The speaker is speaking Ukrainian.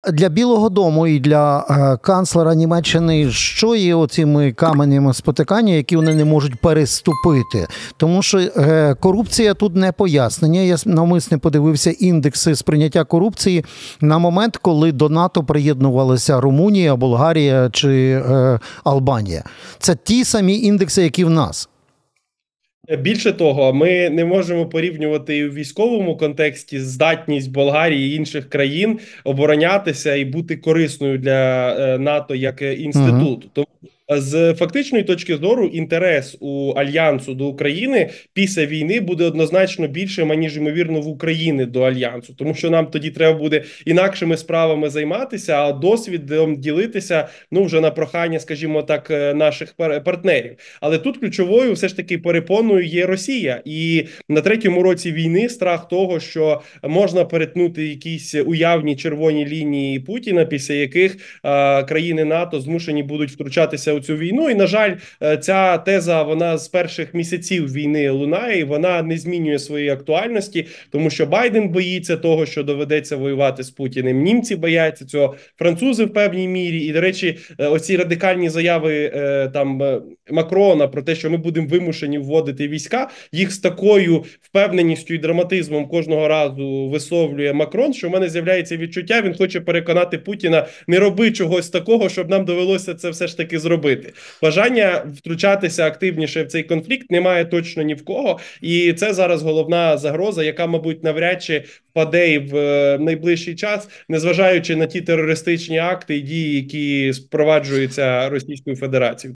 для Білого дому і для канцлера Німеччини що є оціми каменями спотикання, які вони не можуть переступити? Тому що корупція тут не пояснення. Я навмисно подивився індекси сприйняття корупції на момент, коли до НАТО приєднувалися Румунія, Болгарія чи Албанія. Це ті самі індекси, які в нас. Більше того, ми не можемо порівнювати і в військовому контексті здатність Болгарії і інших країн оборонятися і бути корисною для НАТО як інституту. Тому з фактичної точки зору інтерес у Альянсу до України після війни буде однозначно більшим, аніж, ймовірно, в Україні до Альянсу. Тому що нам тоді треба буде інакшими справами займатися, а досвідом ділитися, ну, вже на прохання, скажімо так, наших партнерів. Але тут ключовою все ж таки перепоною є Росія. І на третьому році війни страх того, що можна перетнути якісь уявні червоні лінії Путіна, після яких країни НАТО змушені будуть втручатися у цю війну. І, на жаль, ця теза, вона з перших місяців війни лунає, і вона не змінює своєї актуальності, тому що Байден боїться того, що доведеться воювати з Путіним. Німці бояться цього, французи в певній мірі. І, до речі, оці радикальні заяви там Макрона про те, що ми будемо вимушені вводити війська, їх з такою впевненістю і драматизмом кожного разу висловлює Макрон, що в мене з'являється відчуття, він хоче переконати Путіна, не роби чогось такого, щоб нам довелося це все ж таки зробити. Бажання втручатися активніше в цей конфлікт немає точно ні в кого, і це зараз головна загроза, яка, мабуть, навряд чи впаде і в найближчий час, незважаючи на ті терористичні акти і дії, які спроваджуються Російською Федерацією.